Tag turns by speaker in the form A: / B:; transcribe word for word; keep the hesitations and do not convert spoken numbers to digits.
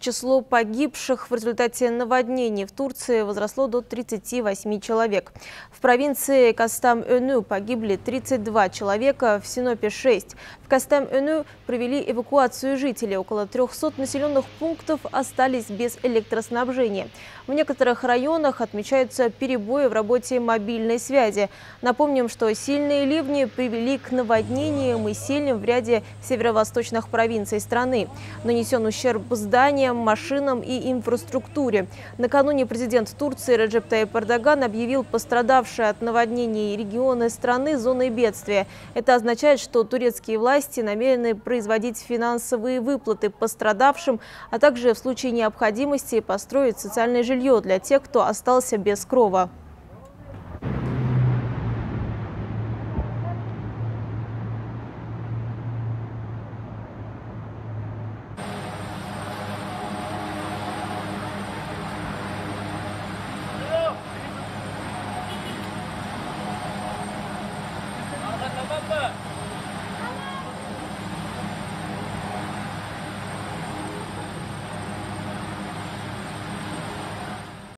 A: Число погибших в результате наводнений в Турции возросло до тридцати восьми человек. В провинции Кастам-Önü погибли тридцать два человека, в Синопе – шесть. В Кастам-Önü провели эвакуацию жителей. Около трёхсот населенных пунктов остались без электроснабжения. В некоторых районах отмечаются перебои в работе мобильной связи. Напомним, что сильные ливни привели к наводнениям и сильным в ряде северо-восточных провинций страны. Нанесен ущерб зданиям, машинам и инфраструктуре. Накануне президент Турции Реджеп Тайип Эрдоган объявил пострадавшие от наводнений регионы страны зоной бедствия. Это означает, что турецкие власти намерены производить финансовые выплаты пострадавшим, а также в случае необходимости построить социальное жилье для тех, кто остался без крова.
B: Tamam mı?